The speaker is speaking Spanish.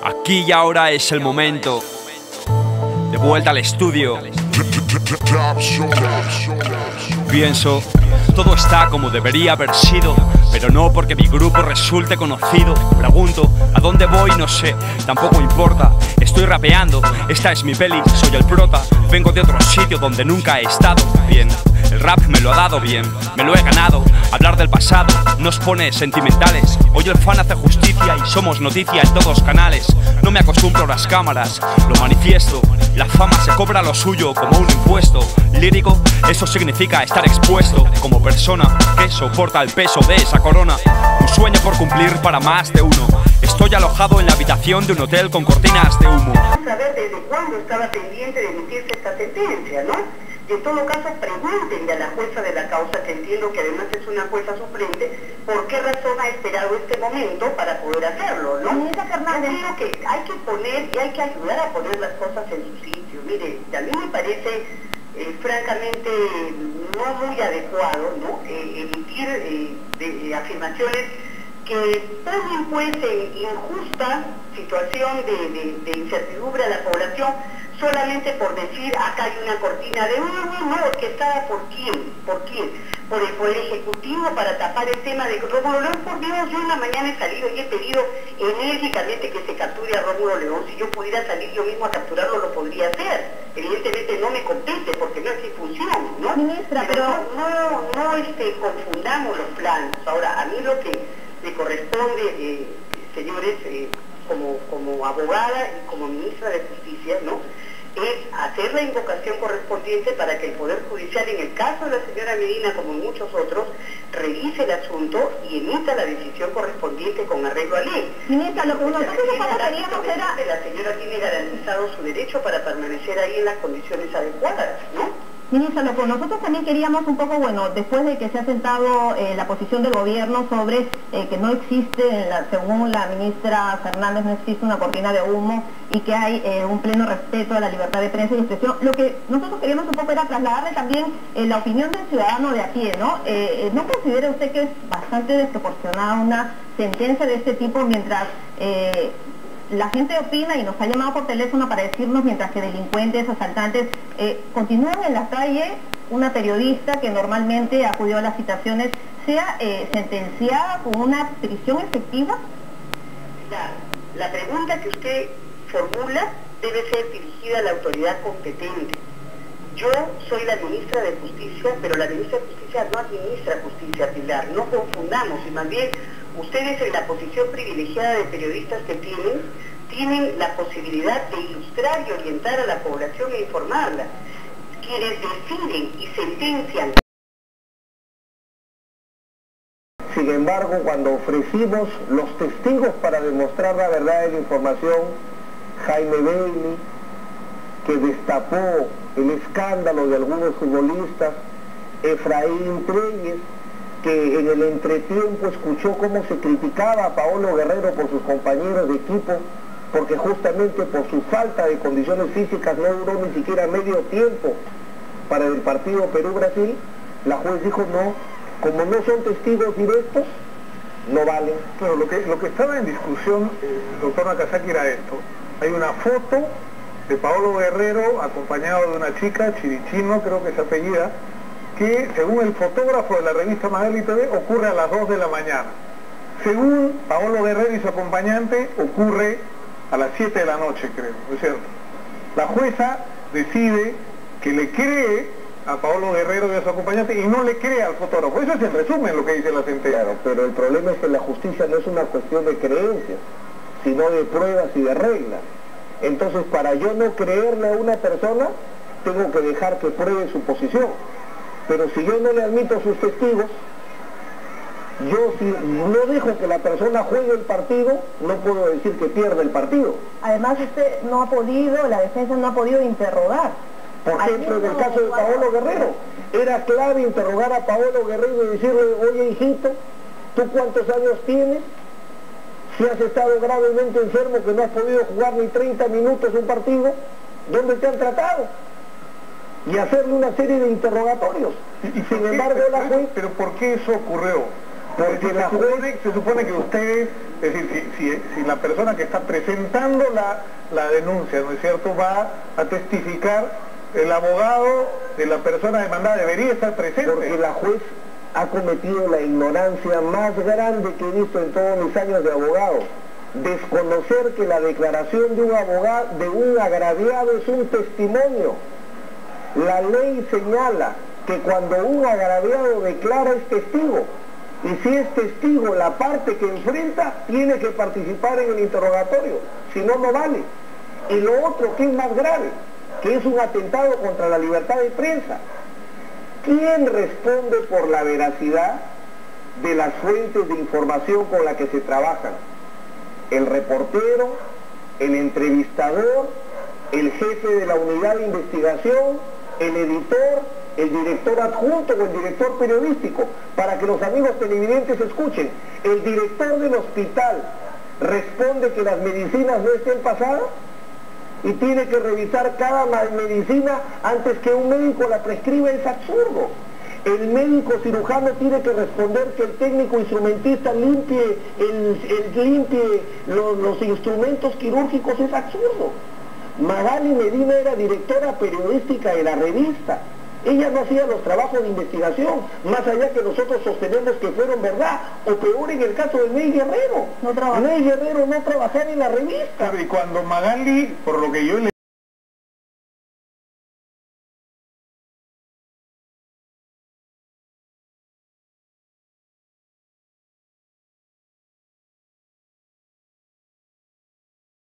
Aquí y ahora es el momento. De vuelta al estudio. Pienso, todo está como debería haber sido, pero no porque mi grupo resulte conocido. Pregunto, ¿a dónde voy? No sé, tampoco importa. Estoy rapeando, esta es mi peli, soy el prota. Vengo de otro sitio donde nunca he estado. Bien, el rap me lo ha dado bien, me lo he ganado. Hablar del pasado nos pone sentimentales. Hoy el fan hace justicia y somos noticia en todos canales. No me acostumbro a las cámaras, lo manifiesto. La fama se cobra lo suyo como un impuesto. Lírico, eso significa estar expuesto como persona que soporta el peso de esa corona. Un sueño por cumplir para más de uno. Estoy alojado en la habitación de un hotel con cortinas de humo. Vamos a ver desde cuándo estaba pendiente de emitirse esta sentencia, ¿no? Y en todo caso, pregúntenle a la jueza de la causa, que entiendo que además es una jueza suplente, por qué razón ha esperado este momento para poder hacerlo, ¿no? Ministra Fernández, yo creo que hay que poner y hay que ayudar a poner las cosas en su sitio. Mire, a mí me parece francamente no muy adecuado, ¿no? Emitir afirmaciones que ponen pues en injusta situación de incertidumbre a la población solamente por decir acá hay una cortina de humo, no, orquestada por quién, por el Poder Ejecutivo para tapar el tema de Rómulo León. Por Dios, yo en la mañana he salido y he pedido enérgicamente que se capture a Rómulo León. Si yo pudiera salir yo mismo a capturarlo, lo podría hacer. Evidentemente no me compete porque no es mi función, ¿no? Ministra, pero no confundamos los planos. Ahora, a mí lo que me corresponde, señores, como abogada y como ministra de Justicia, ¿no?, es hacer la invocación correspondiente para que el Poder Judicial, en el caso de la señora Medina como en muchos otros, revise el asunto y emita la decisión correspondiente con arreglo a ley. Ministra, lo que nosotros queríamos era... La señora tiene garantizado su derecho para permanecer ahí en las condiciones adecuadas, ¿no? Ministra, lo que nosotros también queríamos un poco, bueno, después de que se ha sentado la posición del gobierno sobre que no existe, según la ministra Fernández, no existe una cortina de humo y que hay un pleno respeto a la libertad de prensa y expresión, lo que nosotros queríamos un poco era trasladarle también la opinión del ciudadano de a pie, ¿no? ¿No considera usted que es bastante desproporcionada una sentencia de este tipo mientras... la gente opina y nos ha llamado por teléfono para decirnos, mientras que delincuentes, asaltantes continúan en la calle, una periodista que normalmente acudió a las citaciones sea sentenciada con una prisión efectiva? La pregunta que usted formula debe ser dirigida a la autoridad competente. Yo soy la ministra de Justicia, pero la ministra de Justicia no administra justicia, Pilar. No confundamos, y más bien ustedes en la posición privilegiada de periodistas que tienen la posibilidad de ilustrar y orientar a la población e informarla. Quienes deciden y sentencian. Sin embargo, cuando ofrecimos los testigos para demostrar la verdad de la información, Jaime Bailey, que destapó el escándalo de algunos futbolistas, Efraín Treyes, que en el entretiempo escuchó cómo se criticaba a Paolo Guerrero por sus compañeros de equipo, porque justamente por su falta de condiciones físicas no duró ni siquiera medio tiempo para el partido Perú-Brasil. La juez dijo no, como no son testigos directos, no valen. Claro, lo que estaba en discusión, doctor Nakazaki, era esto. Hay una foto de Paolo Guerrero acompañado de una chica, Chirichino creo que es apellida, que según el fotógrafo de la revista Magali TV ocurre a las 2 de la mañana. Según Paolo Guerrero y su acompañante ocurre a las 7 de la noche, creo, ¿no es cierto? La jueza decide que le cree a Paolo Guerrero y a su acompañante y no le cree al fotógrafo. Eso es en resumen lo que dice la sentencia. Claro, pero el problema es que la justicia no es una cuestión de creencias, sino de pruebas y de reglas. Entonces, para yo no creerle a una persona, tengo que dejar que pruebe su posición. Pero si yo no le admito a sus testigos, yo si no dejo que la persona juegue el partido, no puedo decir que pierde el partido. Además, usted no ha podido, la defensa no ha podido interrogar. Por ejemplo, en el caso de Paolo Guerrero, era clave interrogar a Paolo Guerrero y decirle, oye hijito, ¿tú cuántos años tienes? Si has estado gravemente enfermo que no has podido jugar ni 30 minutos un partido, ¿dónde te han tratado? Y hacerle una serie de interrogatorios. Y sin embargo la juez... ¿Pero por qué eso ocurrió? Porque se supone que ustedes, es decir, si la persona que está presentando la denuncia, ¿no es cierto?, va a testificar, el abogado de la persona demandada debería estar presente. Porque la juez ha cometido la ignorancia más grande que he visto en todos mis años de abogado. Desconocer que la declaración de un abogado, de un agraviado, es un testimonio. La ley señala que cuando un agraviado declara es testigo, y si es testigo la parte que enfrenta tiene que participar en el interrogatorio, si no, no vale. Y lo otro que es más grave, que es un atentado contra la libertad de prensa. ¿Quién responde por la veracidad de las fuentes de información con las que se trabajan? El reportero, el entrevistador, el jefe de la unidad de investigación, el editor, el director adjunto o el director periodístico. Para que los amigos televidentes escuchen, el director del hospital responde que las medicinas no estén pasadas y tiene que revisar cada medicina antes que un médico la prescriba. Es absurdo. El médico cirujano tiene que responder que el técnico instrumentista limpie los instrumentos quirúrgicos. Es absurdo. Magali Medina era directora periodística de la revista. Ella no hacía los trabajos de investigación, más allá que nosotros sostenemos que fueron verdad, o peor en el caso de Ney Guerrero. Ney Guerrero no trabajaba en la revista. Claro, y cuando Magali, por lo que yo